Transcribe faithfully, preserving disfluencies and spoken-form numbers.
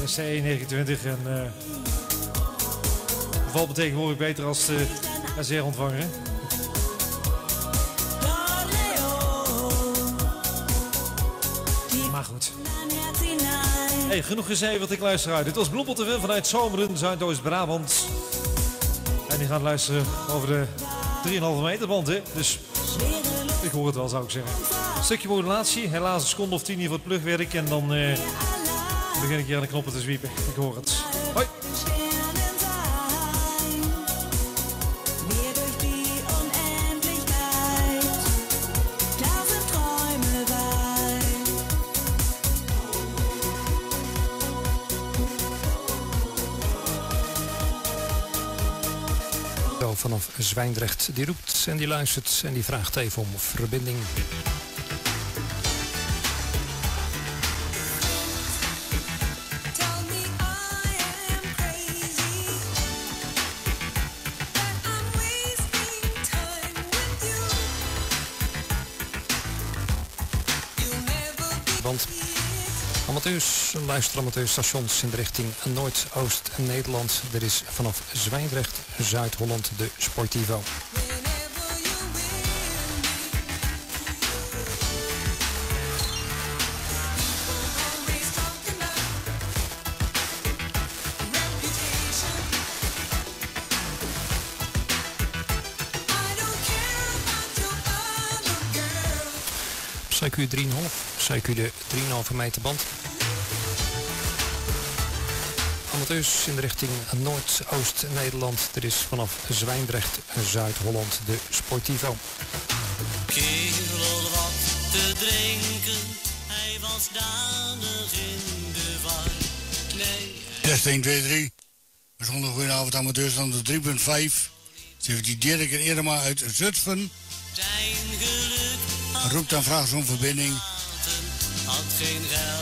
C E negenentwintig en uh, valt me tegenwoordig beter als de S R-ontvanger. Maar goed. Hey, genoeg gezegd wat ik luister uit. Dit was Bloempel T V vanuit Zomeren, Zuidoost-Brabant. En die gaan luisteren over de drie komma vijf meter band, hè. Dus ik hoor het wel, zou ik zeggen. Een stukje modulatie, helaas een seconde of tien hier voor het plugwerk. En dan uh, begin ik hier aan de knoppen te zwiepen. Ik hoor het. Hoi! Vanaf Zwijndrecht, die roept en die luistert en die vraagt even om verbinding. Want amateurs, luisteramateursstations in de richting Noord-Oost-Nederland. Er is vanaf Zwijndrecht, Zuid-Holland, de Sportivo. C Q drie komma vijf, C Q de drie komma vijf meter band. Amateurs in de richting Noord-Oost-Nederland. Er is vanaf Zwijndrecht, Zuid-Holland, de Sportivo. Kerel wat te drinken, hij was danig in de war. Nee. Test één, twee, drie. Bijzonder goedenavond amateurs aan de drie komma vijf. Ze heeft die Dirk en Irma uit Zutphen. Zijn geluk roept en vraagt zo'n verbinding. had geen geld.